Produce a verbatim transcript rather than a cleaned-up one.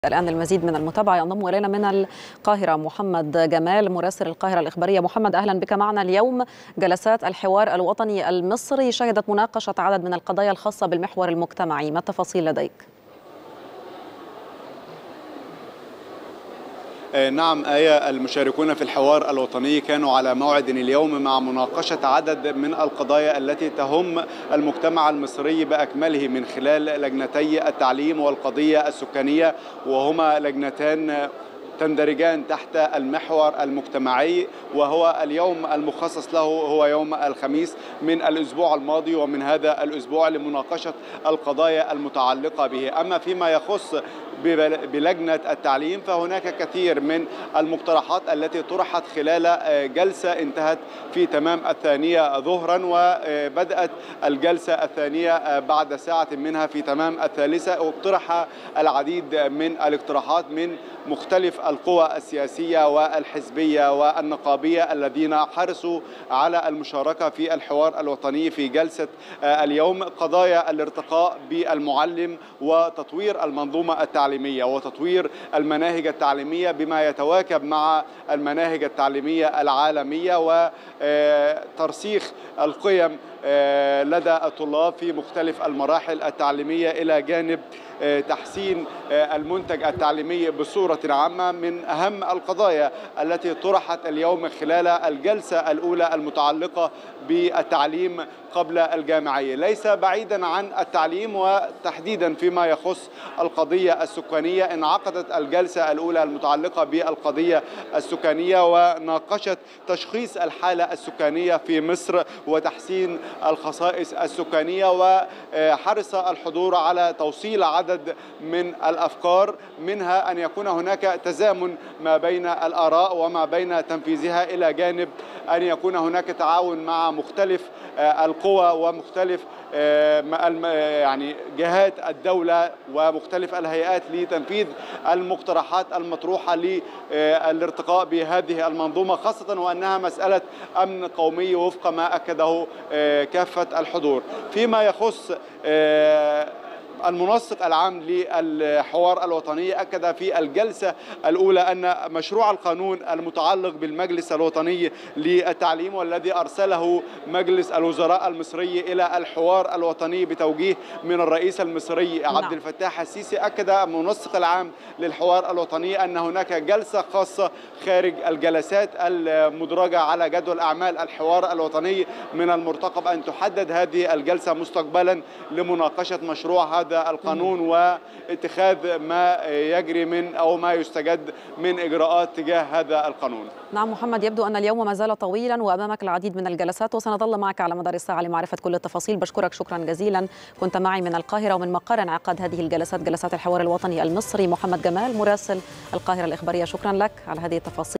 الآن المزيد من المتابعة ينضم إلينا من القاهرة محمد جمال مراسل القاهرة الإخبارية. محمد، أهلا بك معنا. اليوم جلسات الحوار الوطني المصري شهدت مناقشة عدد من القضايا الخاصة بالمحور المجتمعي، ما التفاصيل لديك؟ نعم آية، المشاركون في الحوار الوطني كانوا على موعد اليوم مع مناقشة عدد من القضايا التي تهم المجتمع المصري بأكمله من خلال لجنتي التعليم والقضية السكانية، وهما لجنتان تندرجان تحت المحور المجتمعي، وهو اليوم المخصص له هو يوم الخميس من الأسبوع الماضي ومن هذا الأسبوع لمناقشة القضايا المتعلقة به. أما فيما يخص بلجنة التعليم فهناك كثير من المقترحات التي طرحت خلال جلسة انتهت في تمام الثانية ظهرا، وبدأت الجلسة الثانية بعد ساعة منها في تمام الثالثة. واقترح العديد من الاقتراحات من مختلف القوى السياسية والحزبية والنقابية الذين حرصوا على المشاركة في الحوار الوطني في جلسة اليوم. قضايا الارتقاء بالمعلم وتطوير المنظومة التعليمية وتطوير المناهج التعليمية بما يتواكب مع المناهج التعليمية العالمية، وترسيخ القيم لدى الطلاب في مختلف المراحل التعليمية إلى جانب تحسين المنتج التعليمي بصورة عامة. من أهم القضايا التي طرحت اليوم خلال الجلسة الأولى المتعلقة بالتعليم قبل الجامعية، ليس بعيدا عن التعليم وتحديدا فيما يخص القضية السكانية. انعقدت الجلسة الأولى المتعلقة بالقضية السكانية وناقشت تشخيص الحالة السكانية في مصر وتحسين الخصائص السكانية، وحرص الحضور على توصيل عدد من الأفكار، منها أن يكون هناك تزامن ما بين الآراء وما بين تنفيذها، إلى جانب أن يكون هناك تعاون مع مختلف القوى ومختلف يعني جهات الدولة ومختلف الهيئات لتنفيذ المقترحات المطروحة للارتقاء بهذه المنظومة، خاصة وأنها مسألة أمن قومي وفق ما أكده كافة الحضور. فيما يخص المنسق العام للحوار الوطني أكد في الجلسة الأولى أن مشروع القانون المتعلق بالمجلس الوطني للتعليم والذي أرسله مجلس الوزراء المصري إلى الحوار الوطني بتوجيه من الرئيس المصري عبد الفتاح السيسي، أكد المنسق العام للحوار الوطني أن هناك جلسة خاصة خارج الجلسات المدرجة على جدول أعمال الحوار الوطني من المرتقب أن تحدد هذه الجلسة مستقبلا لمناقشة مشروع هذا القانون واتخاذ ما يجري من أو ما يستجد من إجراءات تجاه هذا القانون. نعم محمد، يبدو أن اليوم ما زال طويلا وأمامك العديد من الجلسات، وسنظل معك على مدار الساعة لمعرفة كل التفاصيل. بشكرك شكرا جزيلا. كنت معي من القاهرة ومن مقر انعقاد هذه الجلسات، جلسات الحوار الوطني المصري، محمد جمال مراسل القاهرة الإخبارية. شكرا لك على هذه التفاصيل.